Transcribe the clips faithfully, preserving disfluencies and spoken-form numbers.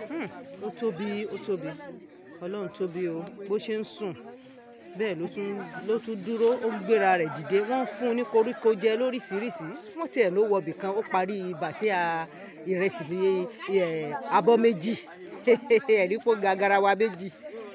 ó tóbi ó tóbi Ọlọ́run tóbi o bó ṣe ń sùn bẹ́ẹ̀ ló tún ló tún dúró ó ń gbéra rẹ̀ dìde wọ́n fún un ní koríko jẹ lóríṣiríṣi wọ́n tiẹ̀ ló wọbì kan ó parí bàṣẹ́ ìrẹsì bíi abọ́ méjì ẹ̀rí kó ga garawa méjì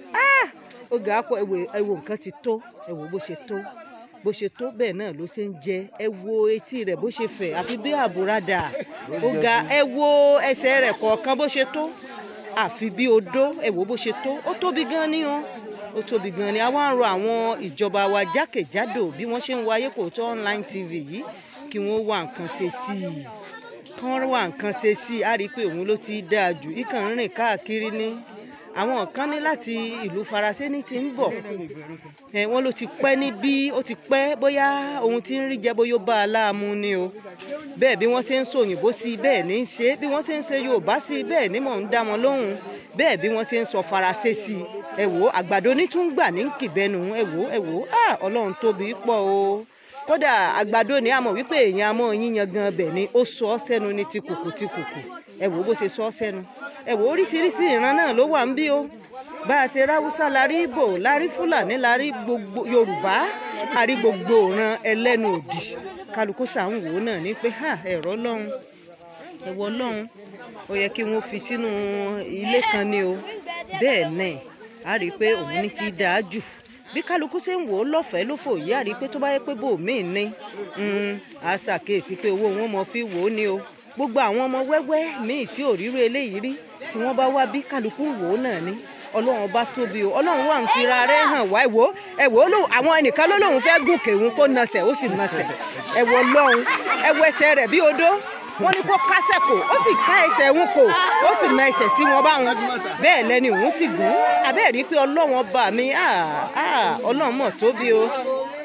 ó ga á pọ̀ ẹ wo nǹkan ti tó ẹ wo bó ṣe tó bó ṣe tó bẹ́ẹ̀ náà ló ṣe ń jẹ ẹ wo etí rẹ̀ bó ṣe fẹ̀ àfi bí àbúradà ó ga ẹ wo ẹsẹ̀ rẹ̀ kọ̀ọ̀kan bó ṣe tó àfi bí odó ẹ wo bó ṣe tó ó tóbi gan ni o ó tóbi gan ni a wá ń rọ àwọn ìjọba wa jákèjádò bí wọ́n ṣe ń wáyé kò tó online tv yìí kí wọ́n wá nǹkan ṣe sí i kí wọ́n wá nǹkan ṣe sí i á rí i pé òun ló ti dáa jù ìkàn ń rìn káàkiri ní àwọn kan ní láti ìlú Faransé ní ti ń bọ̀ ẹ wọ́n ló ti pẹ́ níbí ó ti pẹ́ bóyá ohun tí ń rí jẹ bóyá ó bá a láàmú ni o bẹ́ẹ̀ bí wọ́n ṣe ń sòyìnbó sí i bẹ́ẹ̀ ní í ṣe bí wọ́n ṣe ń ṣe Yorùbá sí i bẹ́ẹ̀ ní mò ń dá wọn lóhùn bẹ́ẹ̀ bí wọ́n ṣe ń sọ Faransé sí i ẹ wò àgbàdo ní tún gbà ní kìbẹnu ẹ wò ẹ wò Ọlọ́run tóbi pọ̀ o kódà àgbàdo ni a mọ̀ wípé èèyàn a mọ̀ yíyan gan bẹ̀ ni ó sọ ọ́ sẹ́nu ní tìkùkù tìkùkù ẹ wò bó ṣe sọ ọ́ sẹ́nu ẹ wò oríṣiríṣi ìran náà ló wà ń bí o bá a ṣe ráwúsá la rí Ìgbò la rí Fúlàní la rí gbogbo Yorùbá a rí gbogbo ìran ẹlẹ́nu òdì kálukú sàún wò náà ní pé ha ẹ̀rọ Ọlọ́run ẹ̀wọ̀ Ọlọ́run ó yẹ kí wọ́n fi sínú ilé kan ni o bẹ́ẹ̀ náà a rí i pé òun ní ti dáa jù bí kálukú ṣe ń wò ó lọ́fẹ̀ẹ́ ló fò yí a rí i pé tó bá yẹ pé bòmíì ní a ṣàkíyèsí pé owó wọn mọ fi wò ó ní o gbogbo àwọn ọmọ wẹ́wẹ́ míì tí ò ríru eléyìí rí tí wọ́n bá wá bí kálukú wò ó náà ní Ọlọ́run bá tóbi o Ọlọ́run wà ń fira rẹ̀ hàn wá ẹ̀wò ẹ̀wò àwọn ẹnìkan ló lóun fẹ́ gùn kéwòn kó nasẹ̀ ó sì nasẹ̀ ẹ̀wò Ọlọ́run ẹ̀wò ẹsẹ̀ rẹ̀ bí odó wọ́n ní kó kásẹ̀ kò ó sì ká ẹsẹ̀ òun kò ó sì na ẹsẹ̀ sí wọn báwọn bẹ́ẹ̀ lẹ́ni òun sì gùn abẹ́ẹ̀ rí pé Ọlọ́run ọba mi Ọlọ́run mọ̀ tóbi o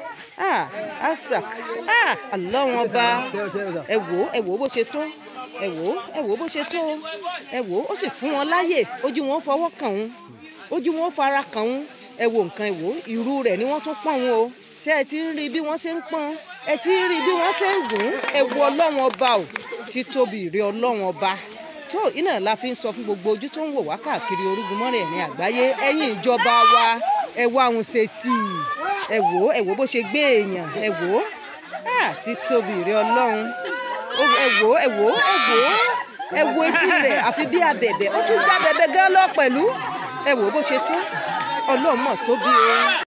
asak Ọlọ́run ọba ẹ̀wò ẹ̀wò bó ṣe tó ẹ̀wò ẹ̀wò bó ṣe tó ẹ̀wò ó sì fún wọn láyè ojú wọn fọwọ́ kàn wọn ojú wọn fara kàn wọn ẹ̀wò nǹkan ẹ̀wò irú rẹ̀ ni wọ́n tún pọ́n wọn o ṣé ẹ ti ń rí bí wọ́n ṣe ń pọ́n ẹ ti ń rí bí wọ́n ṣe ń gùn ẹ̀wò Ọlọ́run ọba o títóbi ìrẹ́ Ọlọ́run ọba tó iná la fi ń sọ fún gbogbo ojú tó ń wò wá káàkiri orúgun mọ́rẹ̀ẹ̀rin àgbáyé ẹ̀yin ìjọba wa ẹ wá wọn ṣe sí i ẹ wò ẹ wò bó ṣe gbé èèyàn ẹ wò títóbi ìrẹ́ Ọlọ́run ẹ wò ẹ wò ẹ wò ẹ wò etí rẹ̀ àfi bí abẹ̀bẹ̀ ó tún já bẹ̀bẹ̀ gan lọ pẹ̀lú ẹ wò bó ṣe tó Ọlọ́run mọ̀ tóbi o.